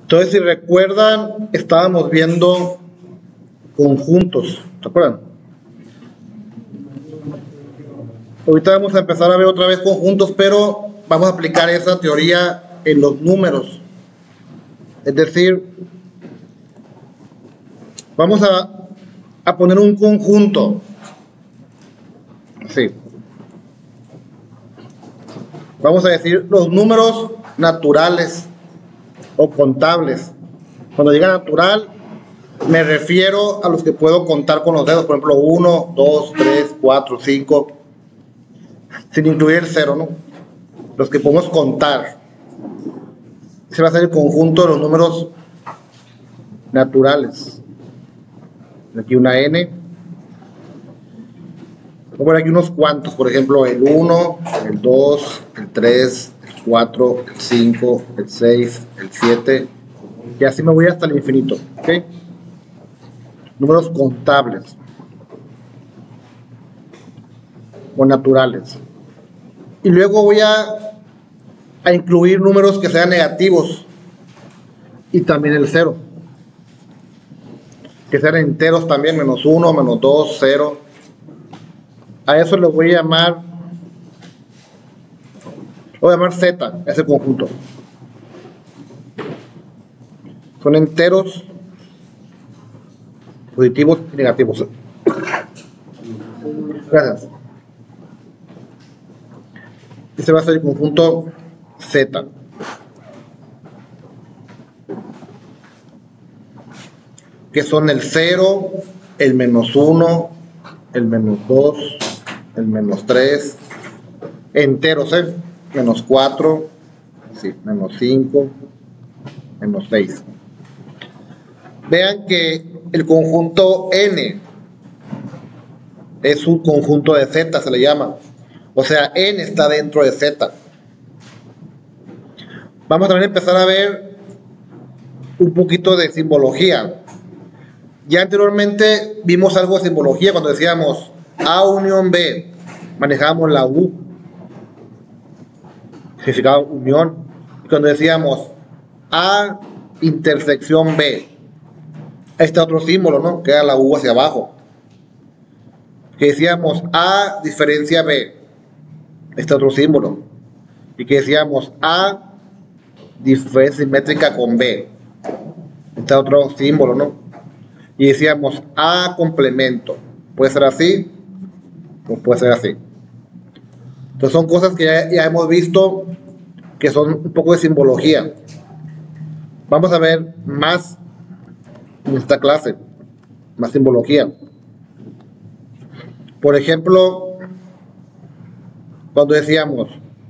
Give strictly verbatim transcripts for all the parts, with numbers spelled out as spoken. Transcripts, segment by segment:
Entonces, si recuerdan, estábamos viendo conjuntos, ¿se acuerdan? Ahorita vamos a empezar a ver otra vez conjuntos, pero vamos a aplicar esa teoría en los números. Es decir, vamos a, a poner un conjunto. Sí. Vamos a decir los números naturales o contables. Cuando diga natural, me refiero a los que puedo contar con los dedos. Por ejemplo, uno, dos, tres, cuatro, cinco, sin incluir el cero, ¿no? Los que podemos contar. Ese va a ser el conjunto de los números naturales. Aquí una N. Voy a poner aquí unos cuantos, por ejemplo, el uno, el dos, el tres, el cuatro, el cinco, el seis, el siete, y así me voy hasta el infinito, ¿ok? Números contables o naturales. Y luego voy a, a incluir números que sean negativos y también el cero. Que sean enteros también, menos uno, menos dos, cero. A eso le voy a llamar, voy a llamar Z, ese conjunto. Son enteros, positivos y negativos. Gracias. Ese va a ser el conjunto Z. Que son el cero, el menos uno, el menos dos, el menos tres, enteros, ¿eh? Menos cuatro, sí, menos cinco, menos seis. Vean que el conjunto N es un conjunto de Z, se le llama. O sea, N está dentro de Z. Vamos también a empezar a ver un poquito de simbología. Ya anteriormente vimos algo de simbología cuando decíamos A unión B, manejábamos la U, significaba unión. Y cuando decíamos A intersección B, ahí está otro símbolo, ¿no? Que era la U hacia abajo. Que decíamos A diferencia B, ahí está otro símbolo. Y que decíamos A diferencia simétrica con B, ahí está otro símbolo, ¿no? Y decíamos A complemento. Puede ser así o puede ser así. Entonces son cosas que ya, ya hemos visto que son un poco de simbología. Vamos a ver más en esta clase, más simbología. Por ejemplo, cuando decíamos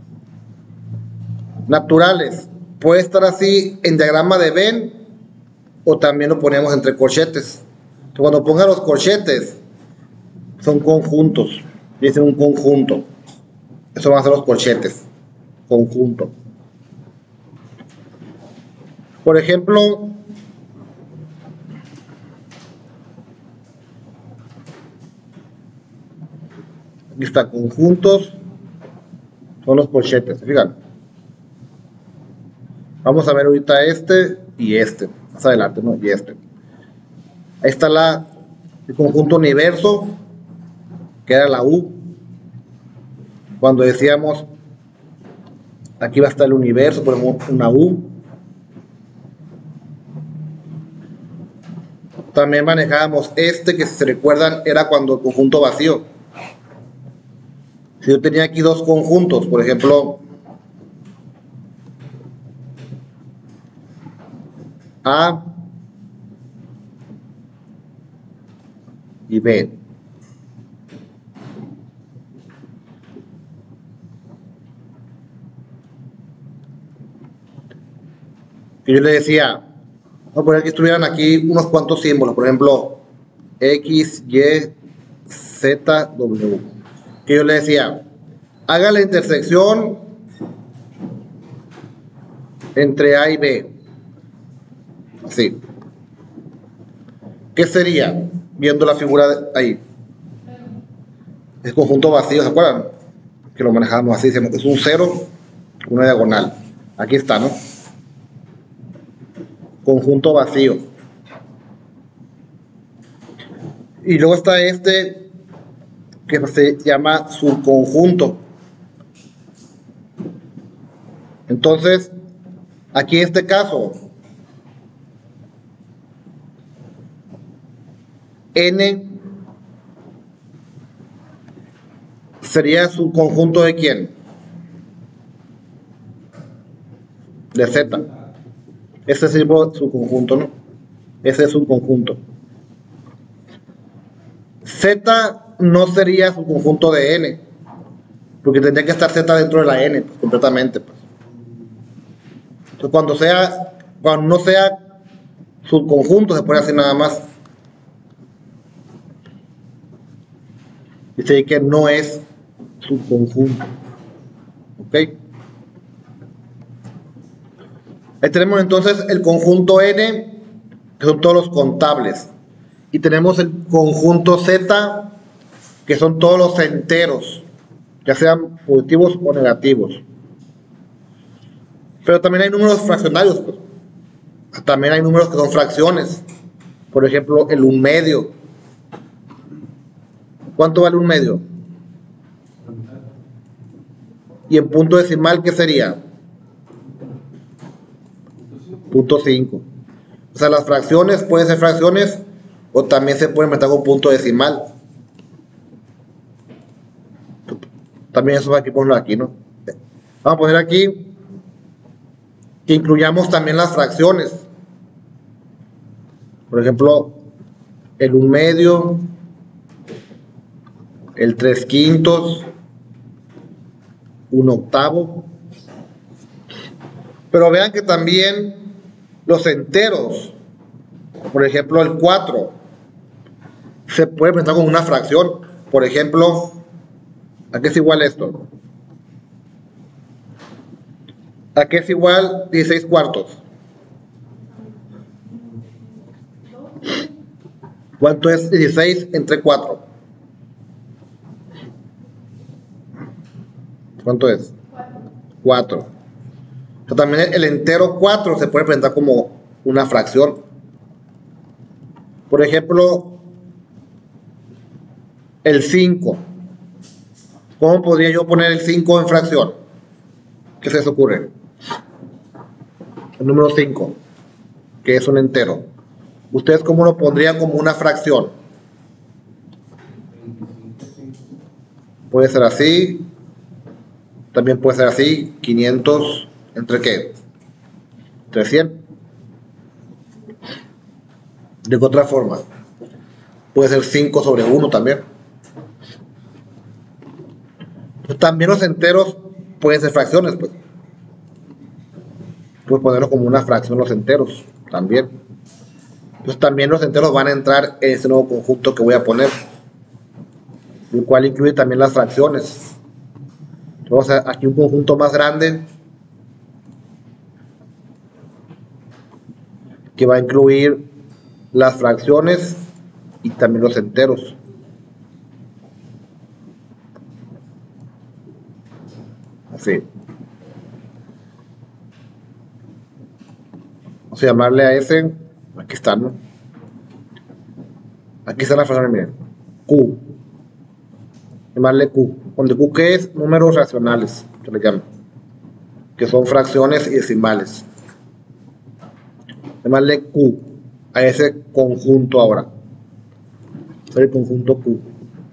naturales, puede estar así en diagrama de Venn o también lo ponemos entre corchetes. Entonces, cuando ponga los corchetes, son conjuntos. Dicen un conjunto. Eso van a ser los corchetes. Conjunto. Por ejemplo, aquí está, conjuntos. Son los corchetes. Fíjate. Vamos a ver ahorita este y este. Más adelante, ¿no? Y este. Ahí está la, el conjunto universo, que era la U. Cuando decíamos, aquí va a estar el universo, ponemos una U. También manejábamos este, que si se recuerdan, era cuando el conjunto vacío. Si yo tenía aquí dos conjuntos, por ejemplo, A y B. Que yo le decía, vamos a poner que estuvieran aquí unos cuantos símbolos, por ejemplo, X, Y, Z, W. Que yo le decía, haga la intersección entre A y B. Así. ¿Qué sería? Viendo la figura de ahí. Es conjunto vacío, ¿se acuerdan? Que lo manejamos así, es un cero, una diagonal. Aquí está, ¿no? conjunto vacío. Y luego está este que se llama subconjunto. Entonces, aquí en este caso, N sería subconjunto de quién? De Z. Ese es el subconjunto, ¿no? Ese es subconjunto. Z no sería subconjunto de N, porque tendría que estar Z dentro de la N, pues, completamente. Pues. Entonces, cuando sea, cuando no sea subconjunto, se puede hacer nada más. Dice que no es subconjunto. ¿Ok? Ahí tenemos entonces el conjunto N, que son todos los contables. Y tenemos el conjunto Z, que son todos los enteros, ya sean positivos o negativos. Pero también hay números fraccionarios. Pues. También hay números que son fracciones. Por ejemplo, el un medio. ¿Cuánto vale un medio? Y en punto decimal, ¿qué sería? punto cinco. O sea, las fracciones pueden ser fracciones o también se pueden meter con punto decimal. También eso va aquí, ponlo aquí, ¿no? Vamos a poner aquí que incluyamos también las fracciones. Por ejemplo, el un medio, el tres quintos, un octavo. Pero vean que también los enteros, por ejemplo el cuatro, se puede presentar como una fracción. Por ejemplo, ¿a qué es igual esto? ¿A qué es igual dieciséis cuartos? ¿Cuánto es dieciséis entre cuatro? ¿Cuánto es? cuatro. También el entero cuatro se puede presentar como una fracción. Por ejemplo, el cinco. ¿Cómo podría yo poner el cinco en fracción? ¿Qué se les ocurre? El número cinco, que es un entero. ¿Ustedes cómo lo pondrían como una fracción? Puede ser así. También puede ser así. quinientos entre qué? Entre cien. De otra forma, puede ser cinco sobre uno también. También los enteros pueden ser fracciones, pues. Puedes ponerlo como una fracción los enteros también. Entonces también los enteros van a entrar en este nuevo conjunto que voy a poner, el cual incluye también las fracciones. Vamos a aquí un conjunto más grande que va a incluir las fracciones y también los enteros. Así. Vamos a llamarle a ese, aquí está, ¿no? Aquí está la fracción, miren, Q. Llamarle Q. Donde Q, ¿qué es? Números racionales, se le llama, que son fracciones y decimales. Llamarle Q a ese conjunto ahora. El conjunto Q.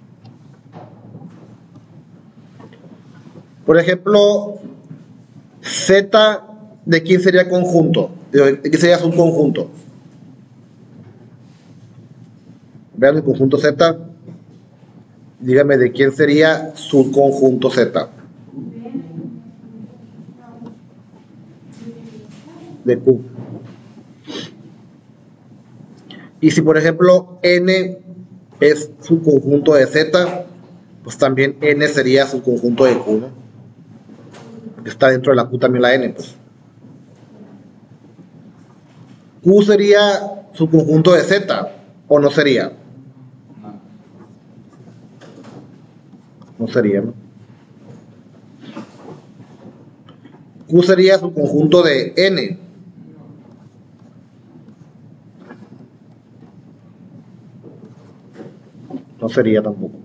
Por ejemplo, Z, ¿de quién sería conjunto? ¿De quién sería subconjunto? Vean el conjunto Z. Dígame de quién sería subconjunto Z. De Q. Y si por ejemplo N es subconjunto de Z, pues también N sería subconjunto de Q, ¿no? Porque está dentro de la Q también la N, pues. Q sería subconjunto de Z, ¿o no sería? No sería, ¿no? Q sería subconjunto de N. No sería tampoco.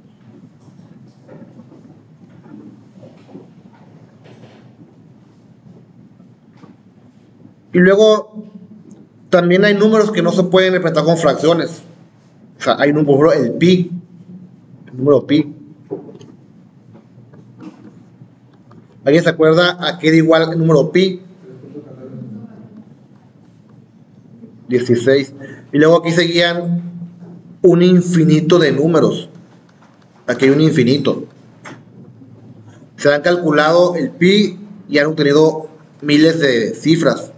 Y luego también hay números que no se pueden representar con fracciones. O sea, hay un número, el pi, el número pi. ¿Alguien se acuerda a qué era igual el número pi? dieciséis. Y luego aquí seguían un infinito de números. Aquí hay un infinito. Se han calculado el pi y han obtenido miles de cifras.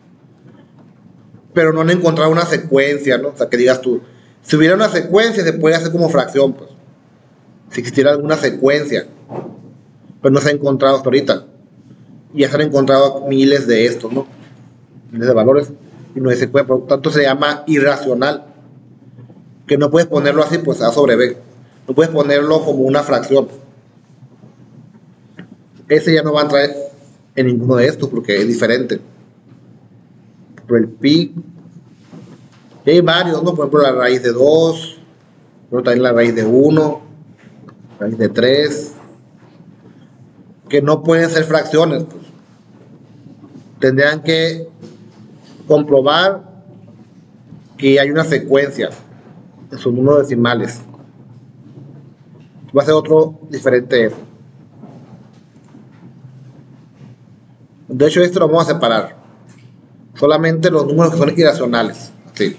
Pero no han encontrado una secuencia, ¿no? O sea, que digas tú, si hubiera una secuencia se puede hacer como fracción, pues. Si existiera alguna secuencia. Pero no se ha encontrado hasta ahorita. Y ya se han encontrado miles de estos, ¿no? Miles de valores. Y no se puede, por lo tanto se llama irracional. Que no puedes ponerlo así, pues A sobre B. No puedes ponerlo como una fracción. Ese ya no va a entrar en ninguno de estos porque es diferente. Por el pi. Y hay varios, ¿no? Por ejemplo, la raíz de dos. Pero también la raíz de uno. Raíz de tres. Que no pueden ser fracciones, pues. Tendrían que comprobar que hay una secuencia en sus números decimales. Va a ser otro diferente. De hecho, esto lo vamos a separar. Solamente los números que son irracionales. Sí.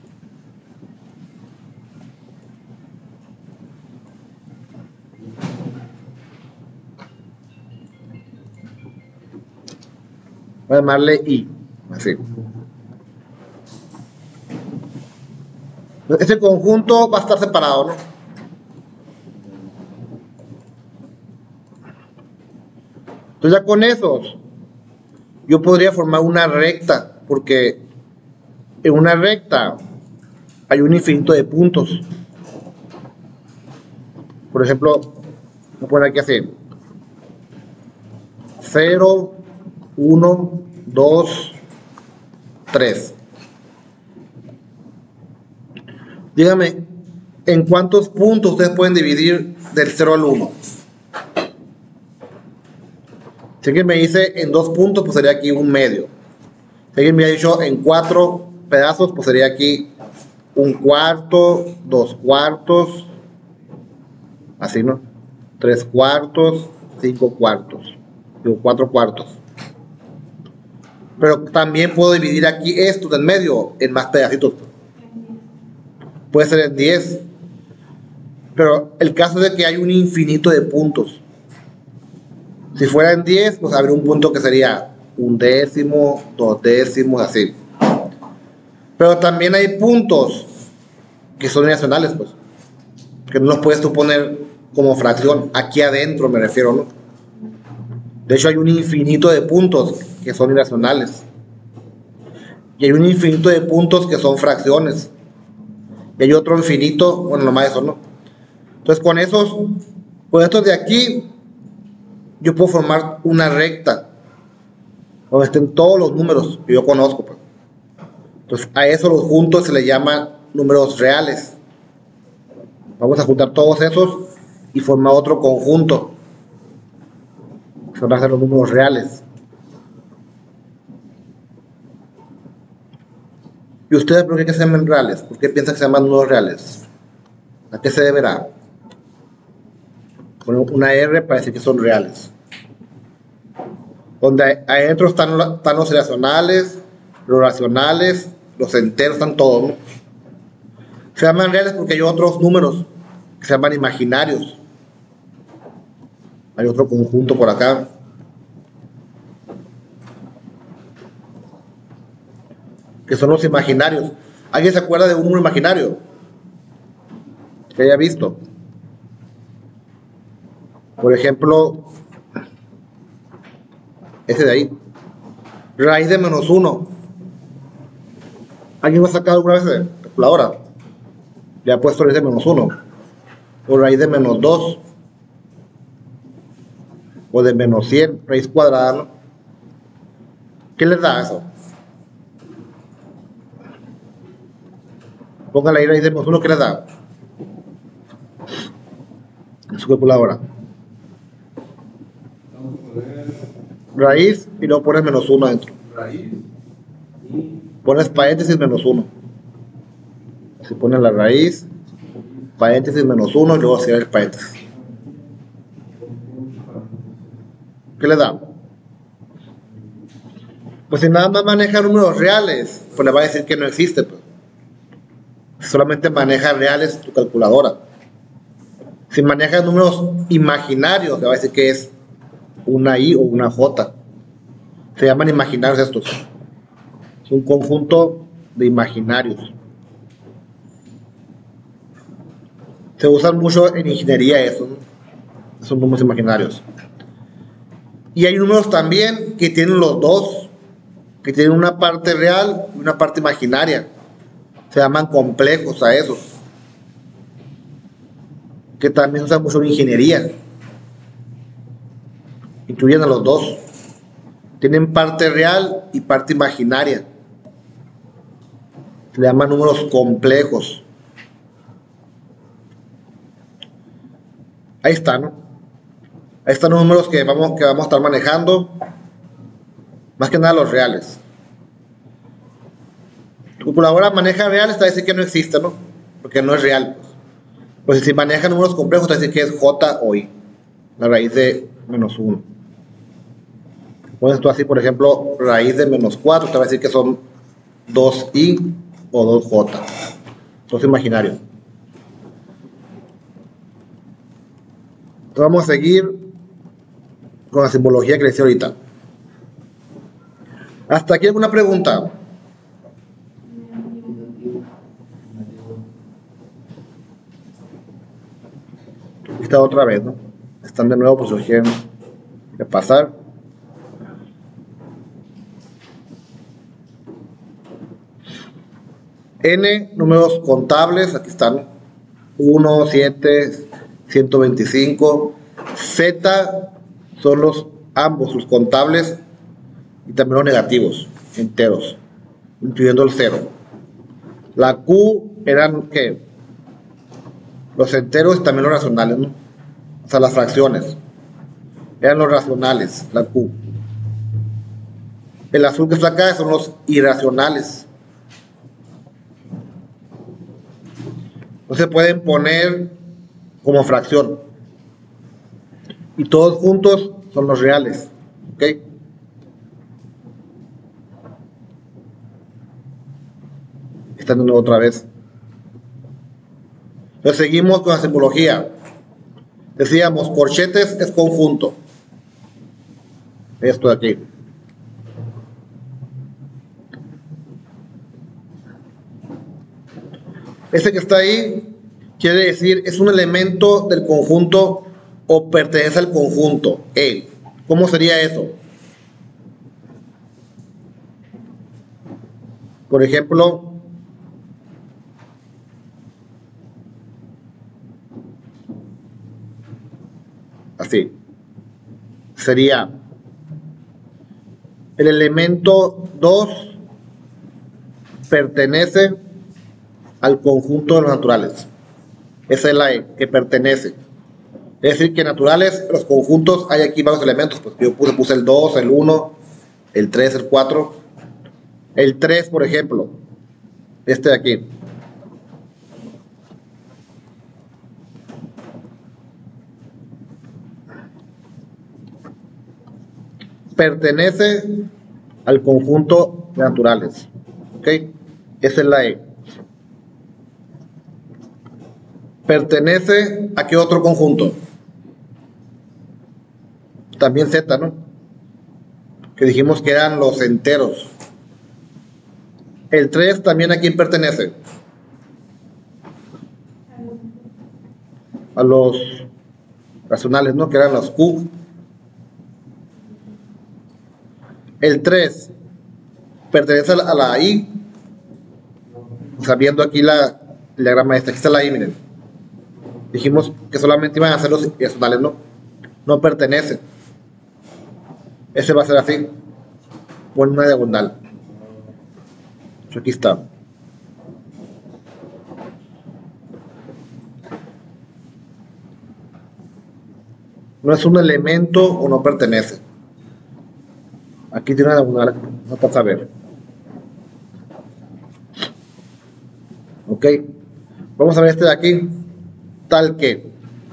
Voy a llamarle I. Así. Este conjunto va a estar separado, ¿no? Entonces ya con esos yo podría formar una recta, porque en una recta hay un infinito de puntos. Por ejemplo, voy a poner aquí así: cero, uno, dos, tres. Dígame, ¿en cuántos puntos ustedes pueden dividir del cero al uno? Si alguien me dice en dos puntos, pues sería aquí un medio. Si alguien me ha dicho en cuatro pedazos, pues sería aquí un cuarto, dos cuartos, así, ¿no? Tres cuartos, cinco cuartos, digo, cuatro cuartos. Pero también puedo dividir aquí esto del medio en más pedacitos. Puede ser en diez. Pero el caso es de que hay un infinito de puntos. Si fuera en diez, pues habría un punto que sería un décimo, dos décimos, así. Pero también hay puntos que son irracionales, pues. Que no los puedes tú poner como fracción. Aquí adentro me refiero, ¿no? De hecho, hay un infinito de puntos que son irracionales. Y hay un infinito de puntos que son fracciones. Y hay otro infinito, bueno, nomás eso, ¿no? Entonces, con esos, con estos de aquí, yo puedo formar una recta donde estén todos los números que yo conozco, pues. Entonces, a eso los juntos se le llaman números reales. Vamos a juntar todos esos y formar otro conjunto. Que van a ser los números reales. ¿Y ustedes por qué se llaman reales? ¿Por qué piensan que se llaman números reales? ¿A qué se deberá? Ponemos una R para decir que son reales. Donde adentro están, están los irracionales, los racionales, los enteros, están todos, ¿no? Se llaman reales porque hay otros números que se llaman imaginarios. Hay otro conjunto por acá. Que son los imaginarios. ¿Alguien se acuerda de un número imaginario que haya visto? Por ejemplo, ese de ahí. Raíz de menos uno. ¿Alguien lo ha sacado alguna vez de calculadora? Le ha puesto raíz de menos uno. O raíz de menos dos. O de menos cien. Raíz cuadrada, ¿no? ¿Qué les da eso? Póngale ahí raíz de menos uno, ¿qué les da? calculadora. Vamos a poner Raíz y luego pones menos uno adentro. raíz y Pones paréntesis menos uno. Si pones la raíz, paréntesis menos uno y luego cierra el paréntesis. ¿Qué le da? Pues si nada más maneja números reales, pues le va a decir que no existe. Pues. Si solamente maneja reales tu calculadora. Si maneja números imaginarios, le va a decir que es una I o una J. Se llaman imaginarios estos. Es un conjunto de imaginarios. Se usan mucho en ingeniería eso, ¿no? Son números imaginarios. Y hay números también que tienen los dos, que tienen una parte real y una parte imaginaria. Se llaman complejos a esos, que también se usan mucho en ingeniería. Incluyen a los dos. Tienen parte real y parte imaginaria. Se llaman números complejos. Ahí está, ¿no? Ahí están los números que vamos, que vamos a estar manejando. Más que nada los reales. Tu calculadora maneja reales, te va a decir que no existe, ¿no? Porque no es real. Pues, pues si maneja números complejos, te va a decir que es J o I. La raíz de menos uno. Pones tú así, por ejemplo, raíz de menos cuatro, te va a decir que son dos I o dos J. Entonces imaginario. Entonces vamos a seguir con la simbología que les hice ahorita. ¿Hasta aquí alguna pregunta? Esta otra vez, ¿no? Están de nuevo, pues si quieren repasar. N números contables, aquí están. uno, siete, ciento veinticinco. Z son los ambos, los contables y también los negativos, enteros, incluyendo el cero. La Q eran, ¿qué? Los enteros y también los racionales, ¿no? O sea, las fracciones. Eran los racionales, la Q. El azul que está acá son los irracionales. No se pueden poner como fracción. Y todos juntos son los reales. ¿Ok? Están de nuevo otra vez. Entonces seguimos con la simbología. Decíamos, corchetes es conjunto. Esto de aquí. Ese que está ahí quiere decir es un elemento del conjunto o pertenece al conjunto. Él. ¿Cómo sería eso? Por ejemplo, así. Sería el elemento dos pertenece al conjunto de los naturales. Esa es la E, que pertenece. Es decir, que naturales, los conjuntos, hay aquí varios elementos. Pues yo puse, puse el dos, el uno, el tres, el cuatro. El tres, por ejemplo, este de aquí. Pertenece al conjunto de naturales. ¿Ok? Esa es la E. ¿Pertenece a qué otro conjunto? También Z, ¿no? Que dijimos que eran los enteros. El tres también a quién pertenece? A los racionales, ¿no? Que eran los Q. El tres pertenece a la I. O sea, viendo aquí la, el diagrama este. Aquí está la I, miren. Dijimos que solamente iban a ser los racionales, ¿no? No pertenece. Ese va a ser así. Pon una diagonal. Aquí está. no es un elemento o no pertenece. Aquí tiene una, una no para saber. Ok, vamos a ver este de aquí, tal que.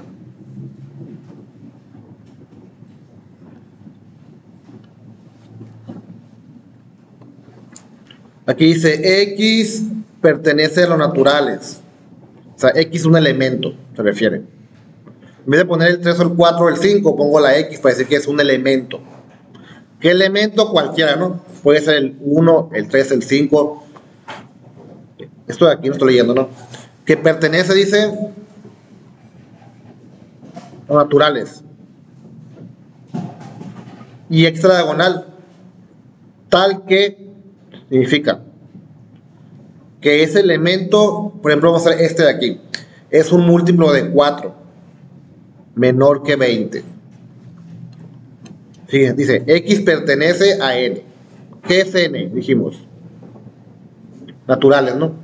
Aquí dice X pertenece a los naturales. O sea, X es un elemento, se refiere. En vez de poner el tres o el cuatro o el cinco, pongo la X para decir que es un elemento. ¿Qué elemento? Cualquiera, ¿no? Puede ser el uno, el tres, el cinco. Esto de aquí no estoy leyendo, ¿no? Que pertenece, dice, a los naturales. Y extra diagonal, tal que significa que ese elemento, por ejemplo, vamos a hacer este de aquí, es un múltiplo de cuatro, menor que veinte. Fíjense, dice, X pertenece a N. ¿Qué es N? Dijimos. Naturales, ¿no?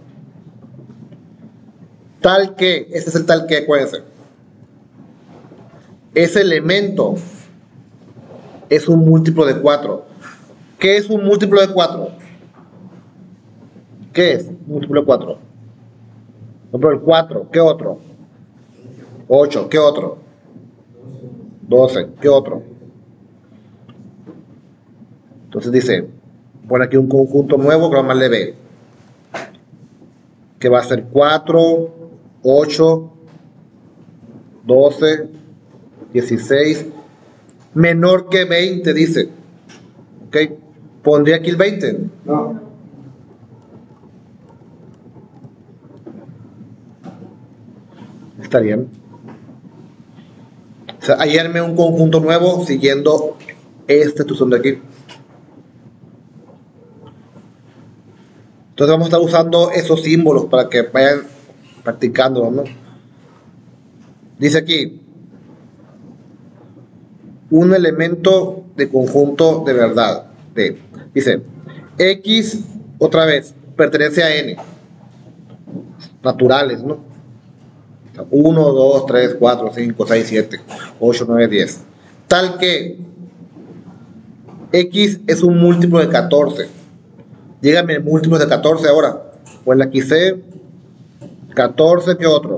Tal que, este es el tal que, acuérdense. Ese elemento es un múltiplo de cuatro. ¿Qué es un múltiplo de cuatro? ¿Qué es múltiplo de cuatro? Por ejemplo, el cuatro, ¿qué otro? ocho, ¿qué otro? doce, ¿qué otro? Entonces dice, pone aquí un conjunto nuevo que vamos a llamarle B, que va a ser cuatro, ocho, doce, dieciséis, menor que veinte, dice. ¿Ok? ¿Pondría aquí el veinte? No. Estaría bien. O sea, ahí armé un conjunto nuevo siguiendo esta instrucción de aquí. Entonces vamos a estar usando esos símbolos para que vayan practicándolo, ¿no? Dice aquí, un elemento de conjunto de verdad. De, dice, X, otra vez, pertenece a N. Naturales, ¿no? uno, dos, tres, cuatro, cinco, seis, siete, ocho, nueve, diez. Tal que X es un múltiplo de catorce. Dígame múltiplos de catorce ahora. Pues aquí C, catorce, ¿qué otro?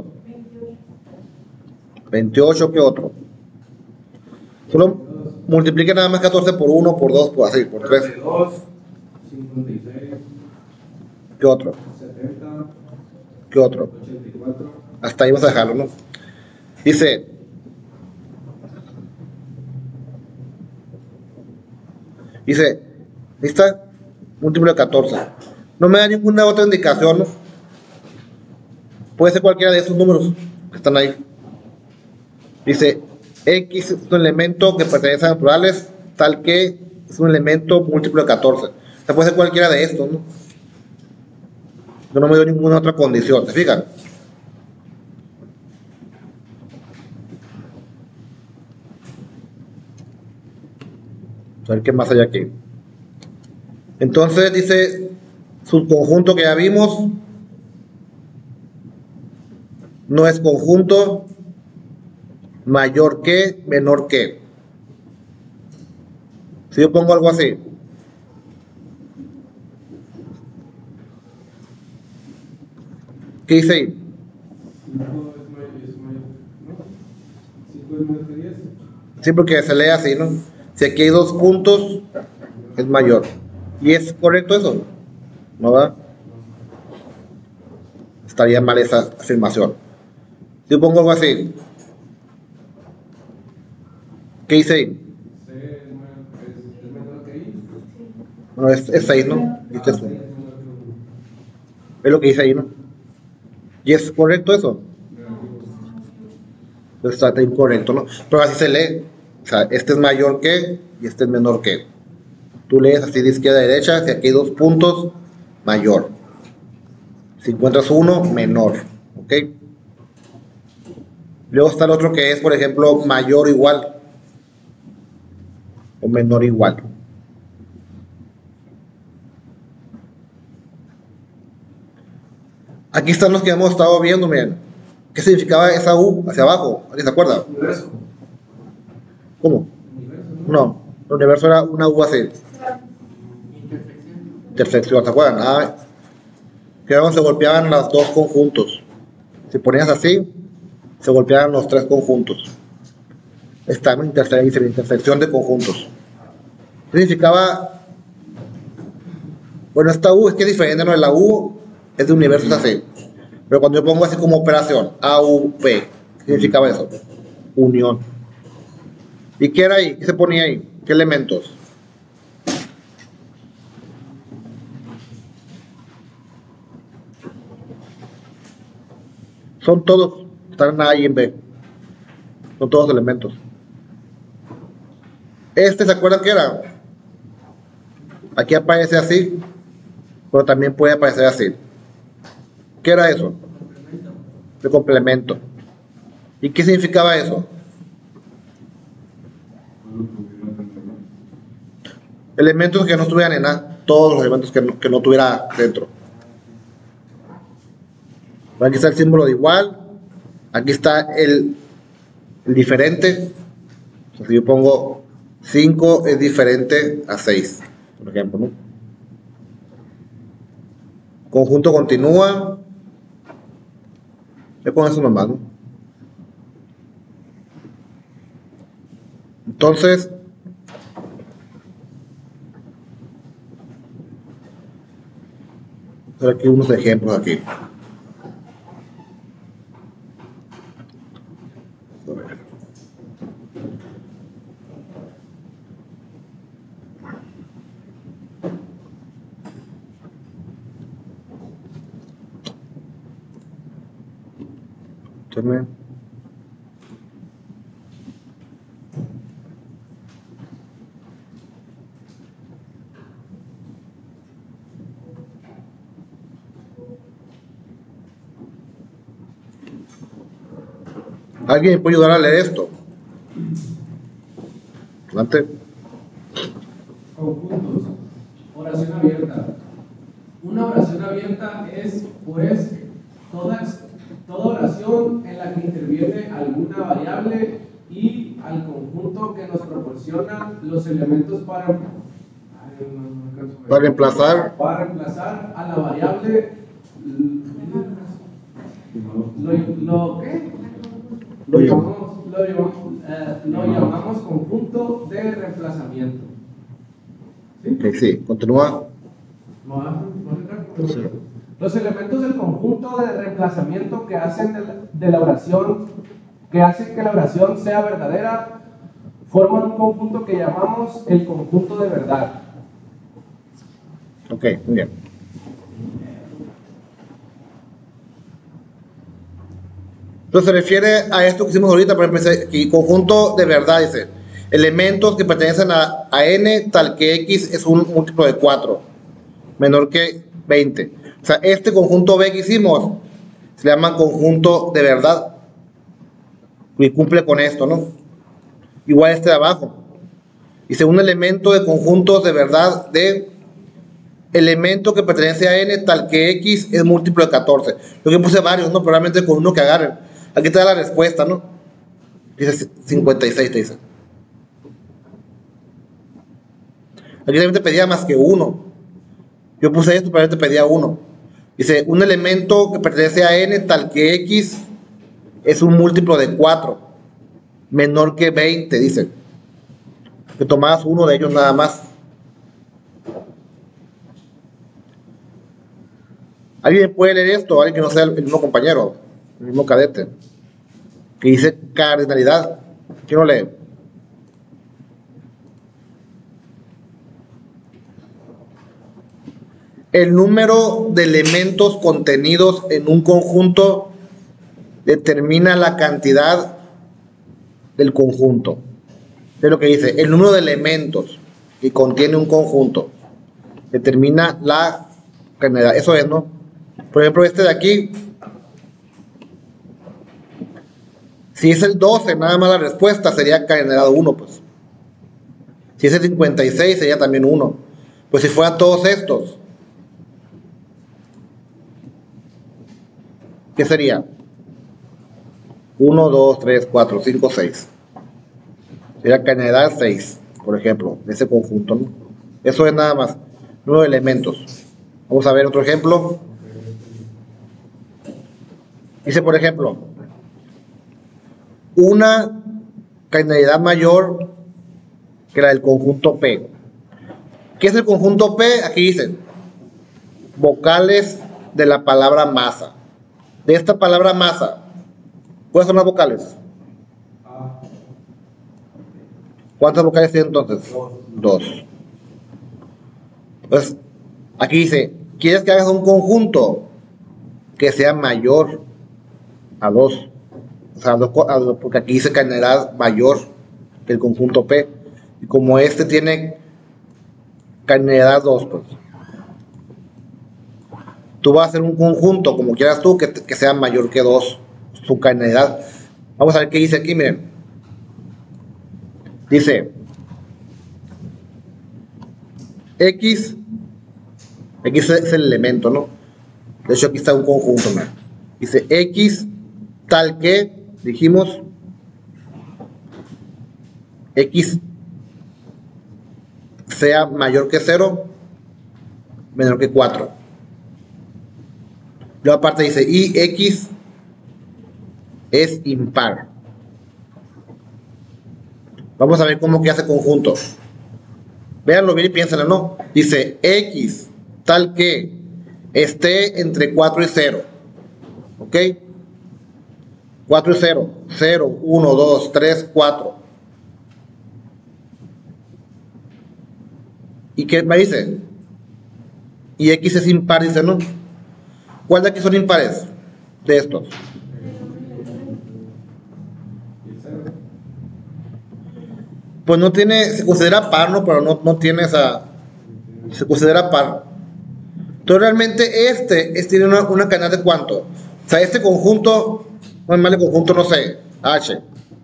veintiocho, ¿qué otro? Solo multiplique nada más catorce por uno, por dos, por así, por tres. cincuenta y seis. ¿Qué otro? setenta. ¿Qué otro? ochenta y cuatro. Hasta ahí vamos a dejarlo, ¿no? Dice, dice, ¿lista? Múltiplo de catorce. No me da ninguna otra indicación, ¿no? Puede ser cualquiera de estos números que están ahí. Dice, X es un elemento que pertenece a naturales, tal que es un elemento múltiplo de catorce. O sea, puede ser cualquiera de estos, ¿no? Yo no me doy ninguna otra condición, ¿se fijan? A ver qué más hay aquí. Entonces dice, subconjunto que ya vimos, no es conjunto, mayor que, menor que. Si yo pongo algo así, ¿qué dice ahí? cinco es mayor, es mayor, ¿no? cinco es mayor que diez. Sí, porque se lee así, ¿no? Si aquí hay dos puntos, es mayor. ¿Y es correcto eso? ¿No va? Estaría mal esa afirmación. Si yo pongo algo así, ¿qué dice ahí? C es mayor, es, es menor que I. Bueno, es, es seis, ¿no? Este es Ah, uno. seis es menor que uno. Es lo que dice ahí, ¿no? ¿Y es correcto eso? Negativo. Pues está incorrecto, ¿no? Pero así se lee. O sea, este es mayor que y este es menor que. Tú lees así de izquierda a derecha, si aquí hay dos puntos, mayor. Si encuentras uno, menor. ¿Ok? Luego está el otro que es, por ejemplo, mayor o igual. O menor o igual. Aquí están los que hemos estado viendo, miren. ¿Qué significaba esa U hacia abajo? ¿Alguien se acuerda? Universo. ¿Cómo? No, el universo era una U así. Intersección, ¿se acuerdan? Ah, que era donde se golpeaban los dos conjuntos. Si ponías así, se golpeaban los tres conjuntos. Esta es interse intersección de conjuntos. Significaba, bueno, esta U es que es diferente, ¿no? La U es de universos así. Pero cuando yo pongo así como operación, A U P, ¿qué significaba eso? Unión. ¿Y qué era ahí? ¿Qué se ponía ahí? ¿Qué elementos? Son todos, están en A y en B. Son todos elementos. Este, ¿se acuerdan qué era? Aquí aparece así, pero también puede aparecer así. ¿Qué era eso? De complemento. ¿Y qué significaba eso? Elementos que no estuvieran en A, todos los elementos que no, que no tuviera dentro. Aquí está el símbolo de igual, aquí está el, el diferente. O sea, si yo pongo cinco es diferente a seis, por ejemplo, ¿no? Conjunto continúa. Ya con eso nomás, ¿no? Entonces, hacer aquí unos ejemplos aquí. Entonces, ¿alguien me puede ayudar a leer esto? Adelante. Conjuntos. Oración abierta. Una oración abierta es, pues, toda, toda oración en la que interviene alguna variable y al conjunto que nos proporciona los elementos para, ay, no, no alcanzo a ver. Para reemplazar. Para reemplazar a la variable. ¿Lo, lo qué? Lo llamamos, lo, llamamos, eh, lo llamamos conjunto de reemplazamiento. ¿Sí? Okay, sí, continúa. ¿No va? ¿No sí. Los elementos del conjunto de reemplazamiento que hacen de la, de la oración, que hacen que la oración sea verdadera, forman un conjunto que llamamos el conjunto de verdad. Ok, muy bien. Entonces se refiere a esto que hicimos ahorita, por ejemplo, aquí, conjunto de verdad, dice, elementos que pertenecen a, a n tal que x es un múltiplo de cuatro, menor que veinte. O sea, este conjunto B que hicimos se llama conjunto de verdad y cumple con esto, ¿no? Igual este de abajo. Dice, un elemento de conjuntos de verdad de elemento que pertenece a n tal que x es múltiplo de catorce. Yo que puse varios, ¿no? Probablemente con uno que agarren. Aquí te da la respuesta, ¿no? Dice cincuenta y seis, te dice. Aquí también te pedía más que uno. Yo puse esto, pero te pedía uno. Dice, un elemento que pertenece a n tal que x es un múltiplo de cuatro, menor que veinte, dice. Que tomabas uno de ellos nada más. ¿Alguien puede leer esto? Alguien que no sea el mismo compañero, el mismo cadete. Que dice cardinalidad. ¿Quién lo lee? El número de elementos contenidos en un conjunto determina la cantidad del conjunto. Es lo que dice, el número de elementos que contiene un conjunto determina la cantidad. Eso es, ¿no? Por ejemplo, este de aquí, si es el doce, nada más la respuesta sería cardinalidad uno, pues. Si es el cincuenta y seis, sería también uno. Pues si fueran todos estos, ¿qué sería? uno, dos, tres, cuatro, cinco, seis. Sería carnalidad seis, por ejemplo, de ese conjunto, ¿no? Eso es nada más, nueve elementos. Vamos a ver otro ejemplo. Dice, por ejemplo, una carnalidad mayor que la del conjunto P. ¿Qué es el conjunto P? Aquí dice vocales de la palabra masa. De esta palabra masa, ¿cuáles son las vocales? ¿Cuántas vocales tiene entonces? Dos. Pues aquí dice, ¿quieres que hagas un conjunto que sea mayor a dos? O sea, porque aquí dice carnalidad mayor que el conjunto P. Y como este tiene carnalidad dos, pues tú vas a hacer un conjunto, como quieras tú, que, que sea mayor que dos, su carnalidad. Vamos a ver qué dice aquí, miren. Dice X, X es el elemento, ¿no? De hecho aquí está un conjunto, ¿no? Dice X tal que, dijimos, X sea mayor que cero, menor que cuatro. Luego aparte dice, y X es impar. Vamos a ver cómo que hace conjunto. Véanlo bien y piénsenlo, ¿no? Dice X tal que esté entre cuatro y cero. ¿Ok? cuatro y cero. cero, uno, dos, tres, cuatro. ¿Y qué me dice? Y X es impar, dice, ¿no? ¿Cuál de aquí son impares? De estos. Pues no tiene, se considera par, ¿no? Pero no, no tiene esa, se considera par. Entonces realmente este, este tiene una, una canal de cuánto. O sea, este conjunto, no es mal el conjunto, no sé, H.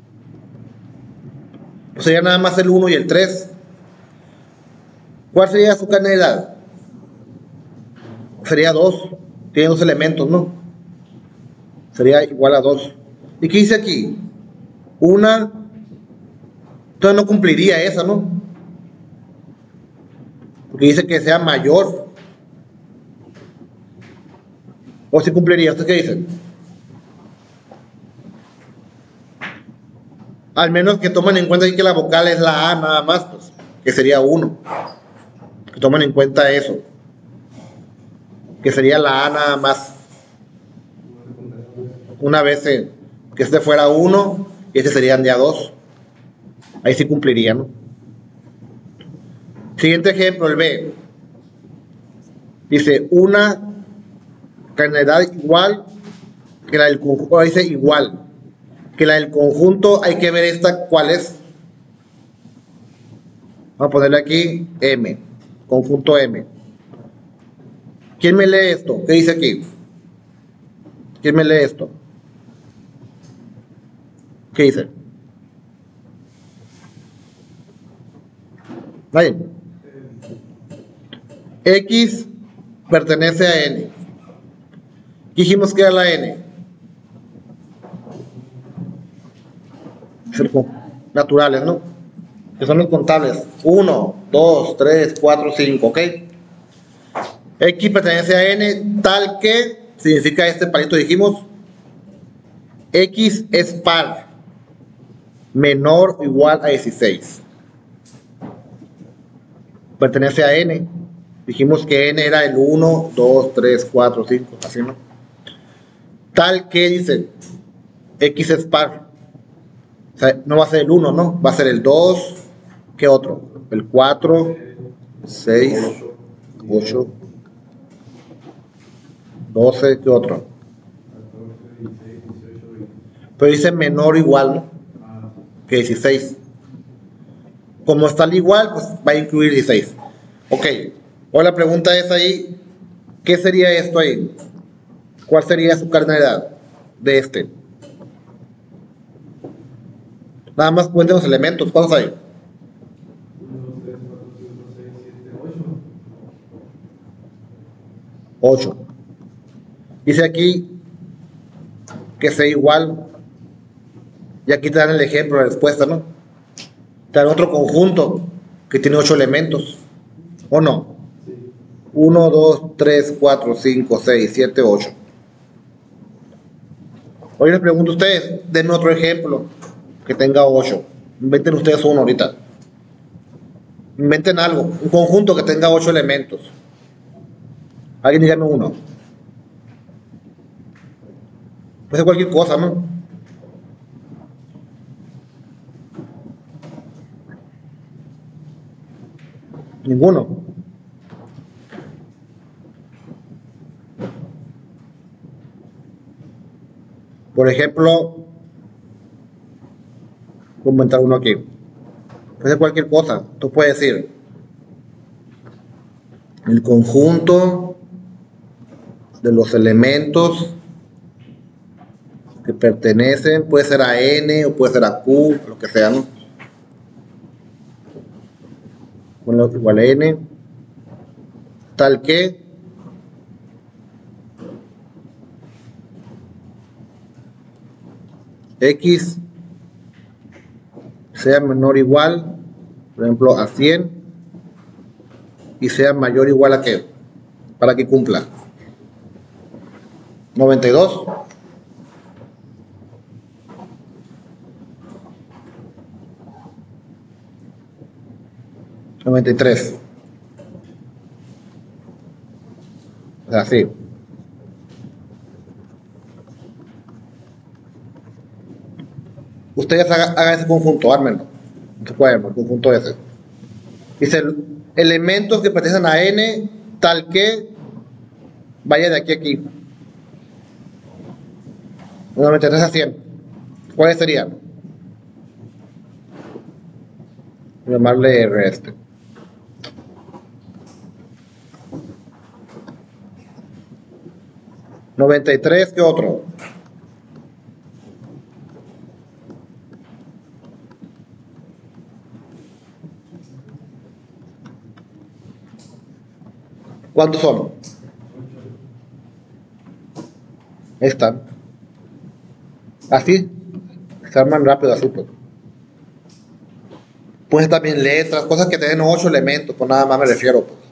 Pues sería nada más el uno y el tres. ¿Cuál sería su carnalidad? Sería dos. Tiene dos elementos, ¿no? Sería igual a dos. ¿Y qué dice aquí? Una. Entonces no cumpliría esa, ¿no? Porque dice que sea mayor. ¿O si cumpliría? ¿Ustedes qué dicen? Al menos que tomen en cuenta que la vocal es la A nada más, pues, que sería uno. Que tomen en cuenta eso. Que sería la A nada más. Una vez eh, que este fuera uno y este serían ya dos. Ahí sí cumpliría, ¿no? Siguiente ejemplo, el B. Dice una carnalidad igual que la del conjunto. Dice igual que la del conjunto. Hay que ver esta cuál es. Vamos a ponerle aquí M. Conjunto M. ¿Quién me lee esto? ¿Qué dice aquí? ¿Quién me lee esto? ¿Qué dice? ¿Nadie? X pertenece a N. Dijimos que era la N. Naturales, ¿no? Que son los contables. uno, dos, tres, cuatro, cinco, ¿ok? X pertenece a N tal que, significa este palito, dijimos, X es par, menor o igual a dieciséis. Pertenece a N. Dijimos que N era el uno, dos, tres, cuatro, cinco, así, ¿no? Tal que dice, X es par. O sea, no va a ser el uno, ¿no? Va a ser el dos, ¿qué otro? El cuatro, seis, ocho, doce, ¿qué otro? Pero dice menor o igual, ¿no? Que dieciséis. Como está al igual, pues va a incluir dieciséis. Ok. Ahora la pregunta es ahí, ¿qué sería esto ahí? ¿Cuál sería su carnalidad de este? Nada más cuenten los elementos. ¿Cuántos hay? ocho. Dice aquí que sea igual. Y aquí te dan el ejemplo, la respuesta, ¿no? Está en otro conjunto que tiene ocho elementos, ¿o no? Sí. uno, dos, tres, cuatro, cinco, seis, siete, ocho. Hoy les pregunto a ustedes, denme otro ejemplo que tenga ocho. Inventen ustedes uno ahorita. Inventen algo, un conjunto que tenga ocho elementos. Alguien dígame uno. Puede ser cualquier cosa, ¿no? Ninguno. Por ejemplo, voy a inventar uno aquí. Puede ser cualquier cosa. Tú puedes decir el conjunto de los elementos que pertenecen, puede ser a N o puede ser a Q, lo que sea, ¿no? Bueno, igual a N, tal que X sea menor o igual, por ejemplo, a cien, y sea mayor o igual a qué, para que cumpla noventa y dos. noventa y tres. O sea, así. Ustedes hagan, hagan ese conjunto, ármenlo. En su cuaderno, el conjunto ese. Dice, elementos que pertenecen a N, tal que vaya de aquí a aquí. noventa y tres a cien. ¿Cuáles serían? Voy a llamarle R este. noventa y tres, ¿qué otro? ¿Cuántos son? Están. Así. Se arman rápido así, pues. Pues también letras, cosas que tienen ocho elementos, pues nada más me refiero, pues.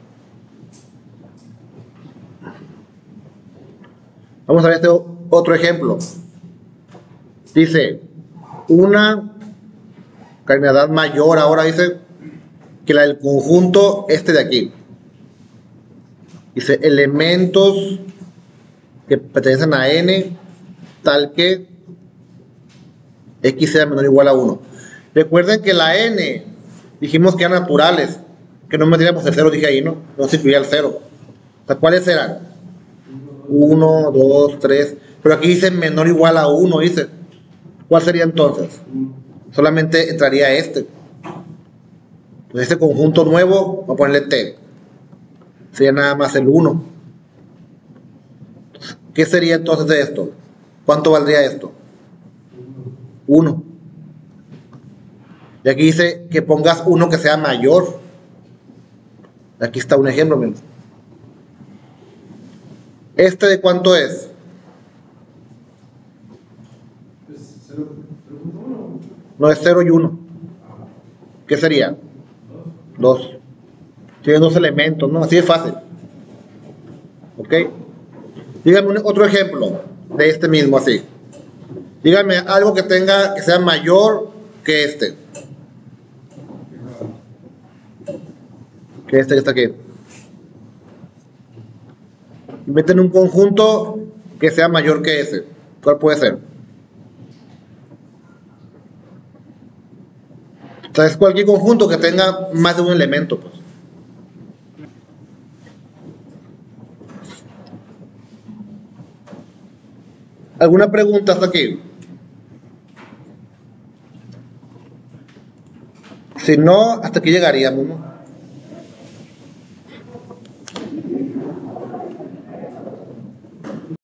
Vamos a ver este otro ejemplo. Dice, una cardinalidad mayor ahora dice que la del conjunto este de aquí. Dice, elementos que pertenecen a N, tal que X sea menor o igual a uno. Recuerden que la N, dijimos que eran naturales, que no metíamos el cero, dije ahí, ¿no? No se incluía el cero. O sea, ¿cuáles eran? uno, dos, tres. Pero aquí dice menor o igual a uno, dice. ¿Cuál sería entonces? Solamente entraría este. Entonces, este conjunto nuevo, voy a ponerle T. Sería nada más el uno. ¿Qué sería entonces de esto? ¿Cuánto valdría esto? uno. Y aquí dice que pongas uno que sea mayor. Aquí está un ejemplo, amigos. ¿Este de cuánto es? No, es cero y uno. ¿Qué sería? dos. Tienen dos elementos, ¿no? Así es fácil. ¿Ok? Díganme otro ejemplo de este mismo, así. Díganme algo que tenga, que sea mayor que este. Que este que está aquí. Inventen un conjunto que sea mayor que ese. ¿Cuál puede ser? O sea, es cualquier conjunto que tenga más de un elemento, pues. ¿Alguna pregunta hasta aquí? Si no, hasta aquí llegaríamos, ¿no?